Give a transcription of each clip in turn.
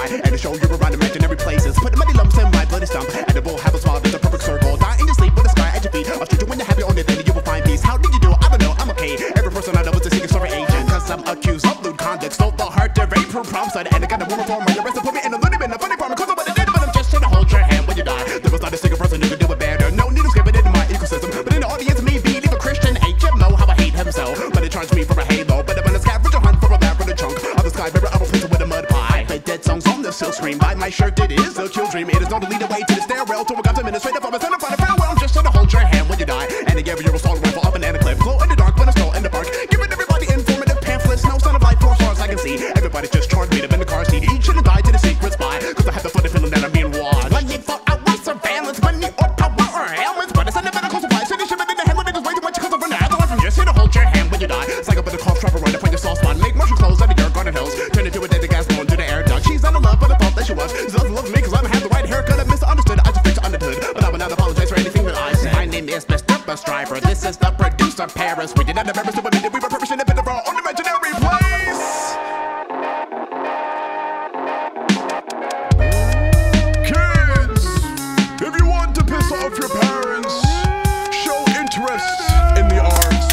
by and to show you around imaginary places. Put the money lumps in my bloody stump, and it will have a smile that's a perfect circle. Die in your sleep with the sky at your feet. I'll shoot you when you're happy on it, then you will find peace. How did you do? I don't know, I'm okay. Every person I know is a secret story agent, cause I'm accused of lewd conduct. Stole the heart to rape her prom stud, and I got a woman for my arrest and put me in a loony bin. A funny problem, cause I'm what I did, but I'm just trying to hold your hand when you die. There was not a single person who could do it better. No need to skip it in my ecosystem, but in the audience, me being a Christian HMO, how I hate him so. But it charged me for a halo, but I'm a scavenger hunt for a lab for the chunk of the sky, baby, I will place it with a mud pie. I dead songs on the silk screen, by my shirt, it is a kill dream. It is not to lead away to the stairwell to a God's administrative office, and I'm trying to farewell. I'm just trying to hold your hand when you die, and to give you a assault rifle up an banana clip. Glow in the dark when I stroll in the park, giving everybody informative pamphlets. No sign of life for as far as I can see. Everybody just charged me to bend the car seat. Each should have died to the secret spy, cause I have the funny feeling that I'm being watched. Money for our surveillance, money or power or helmets, but it's a medical supply. City shit in the hand when it is way too much cause I'm running out of life. I'm just here to hold your hand when you die. It's like a bit of cough trapper run to find your soft spot. Make mushroom clothes out of your garden hills, turn into a dead gas blowing through the air duct. She's out of love, but I thought that she was. She doesn't love me cause I don't have the right haircut. I misunderstood, I just fixed understood, but I will not apologize for anything that I said. My name is Mr. Bus Driver. This is the producer Paris. We did not have ever submitted. We were purposing a bit of our own imaginary place. Kids, if you want to piss off your parents, show interest in the arts.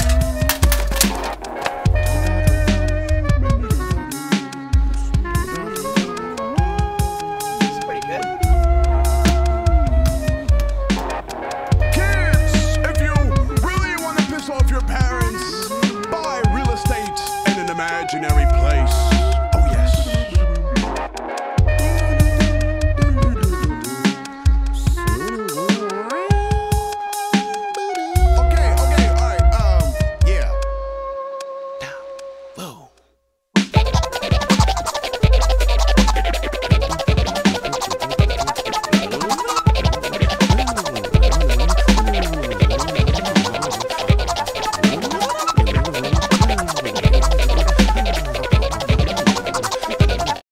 It's pretty good. Kids, if you really want to piss off your parents, buy real estate in an imaginary place.